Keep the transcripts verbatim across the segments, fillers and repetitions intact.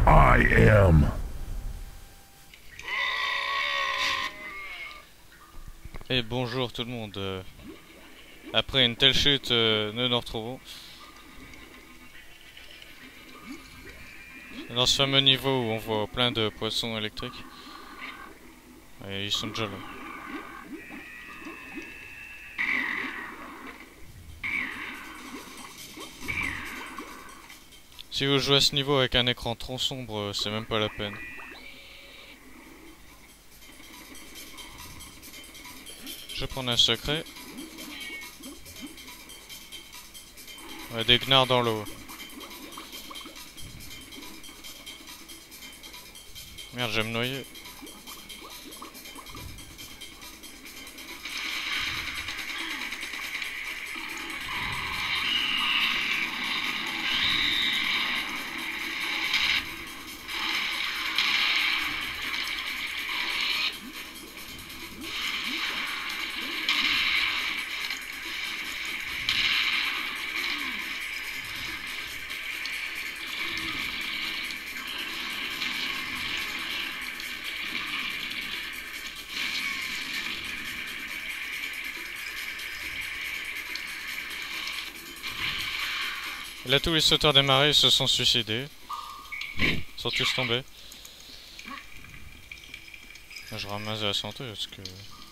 I am. Et bonjour tout le monde. Euh, Après une telle chute, euh, nous nous retrouvons dans ce fameux niveau où on voit plein de poissons électriques. Et ils sont déjà là. Si vous jouez à ce niveau avec un écran trop sombre, euh, c'est même pas la peine. Je vais prendre un secret. Ouais, des gnards dans l'eau. Merde, je vais me noyer. Et là, tous les sauteurs des marées se sont suicidés. Ils sont tous tombés. Là, je ramasse de la santé parce que...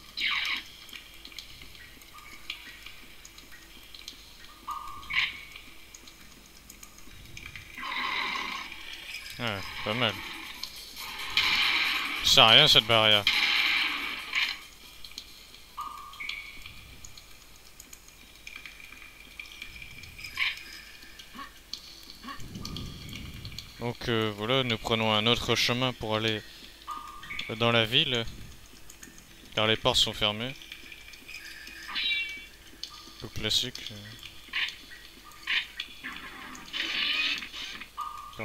Ouais, pas mal. Ça sert à rien cette barrière. Donc euh, voilà, nous prenons un autre chemin pour aller dans la ville, car les portes sont fermées. Le classique. Euh...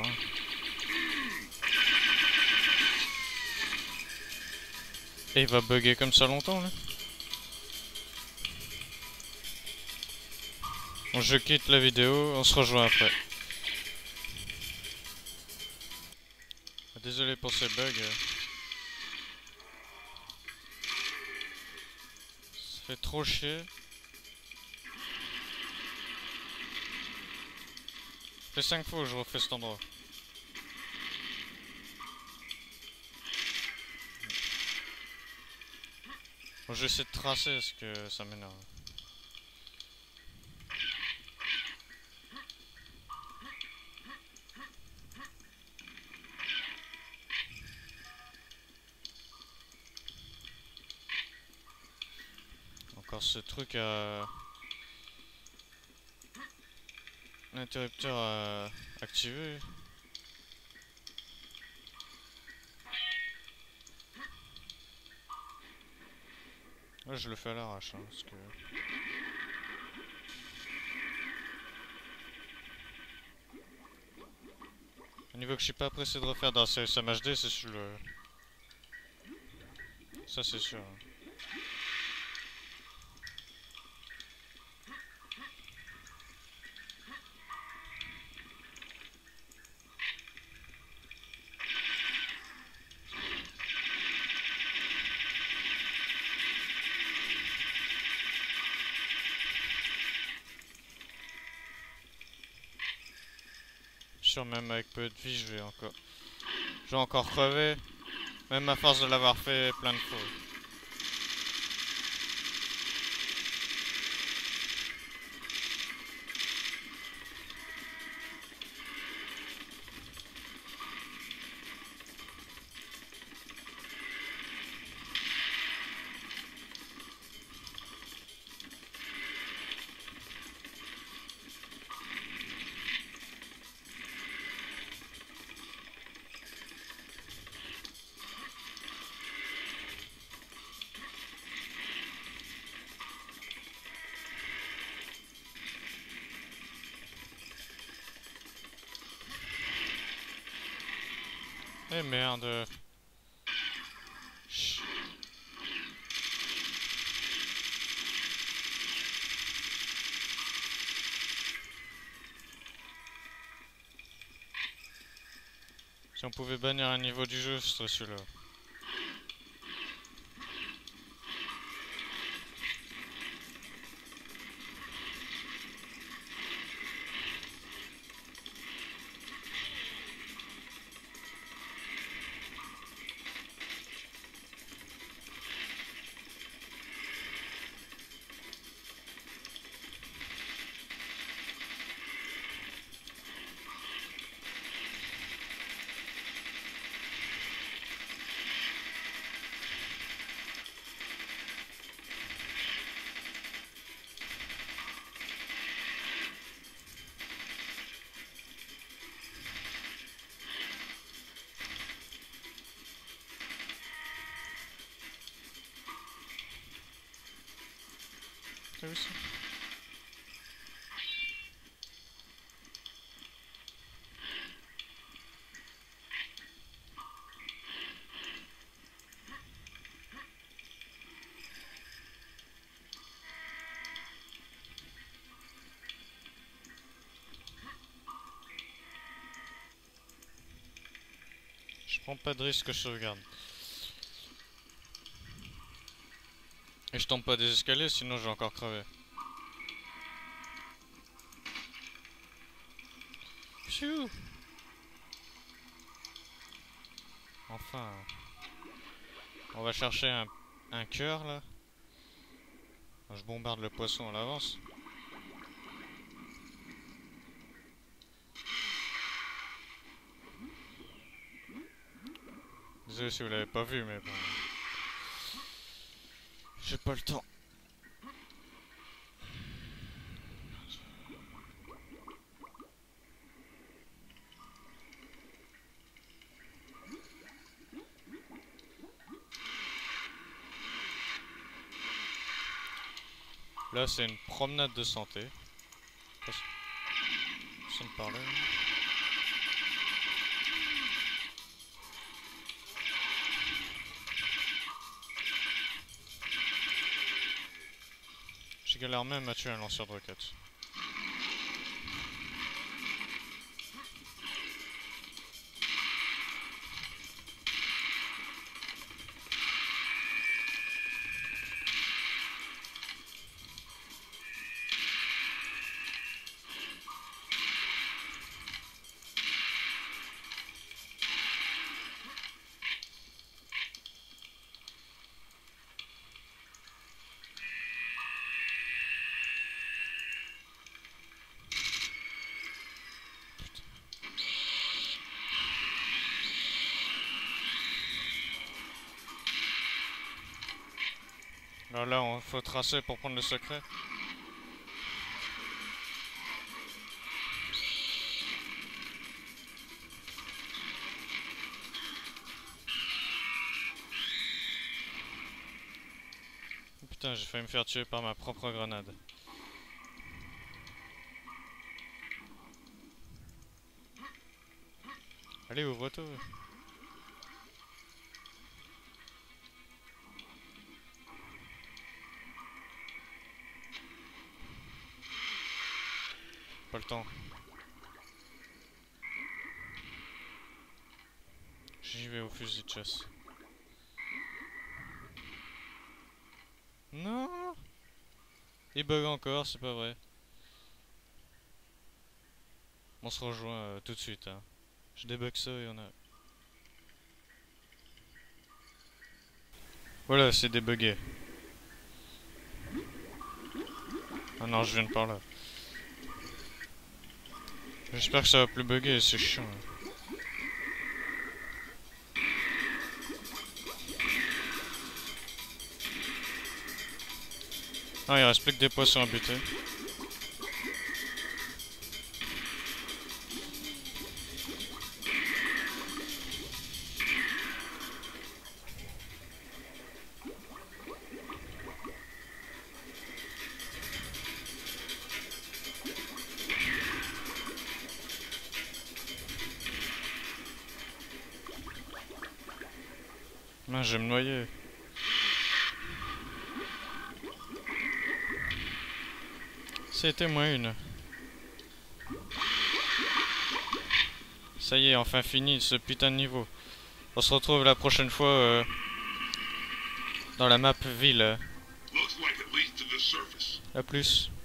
Et il va bugger comme ça longtemps là. Bon, je quitte la vidéo, on se rejoint après. Désolé pour ces bugs. Ça fait trop chier. Ça fait cinq fois que je refais cet endroit. Bon, je vais essayer de tracer parce que ça m'énerve. Encore ce truc à... L'interrupteur à activer. Là je le fais à l'arrache hein, parce que... Au niveau que je suis pas pressé de refaire dans C S M H D, c'est sur le... Ça c'est sûr. Sûr, même avec peu de vie, je vais encore... Je vais encore crever. Même à force de l'avoir fait plein de fois. Eh merde. Chut. Si on pouvait bannir un niveau du jeu, ce serait celui-là. T'as vu ça? Je prends pas de risque, je regarde. Et je tombe pas des escaliers, sinon je vais encore crever. Pfiou! Enfin. On va chercher un, un cœur là. Je bombarde le poisson à l'avance. Désolé si vous l'avez pas vu, mais bon. J'ai pas le temps. Là, c'est une promenade de santé. Personne par là. Je galère même à tuer un lanceur de roquettes. Alors là, on faut tracer pour prendre le secret. Putain, j'ai failli me faire tuer par ma propre grenade. Allez, ouvre-toi. Pas le temps. J'y vais au fusil de chasse. Non! Il bug encore, c'est pas vrai. On se rejoint euh, tout de suite. Hein. Je débug ça et on a... Voilà, c'est débugué. Ah non, je viens de par là. J'espère que ça va plus bugger, c'est chiant. Hein. Ah, il reste plus que des poissons à buter. Non, je vais me noyer. C'était moins une. Ça y est, enfin fini ce putain de niveau. On se retrouve la prochaine fois euh, dans la map ville. A plus.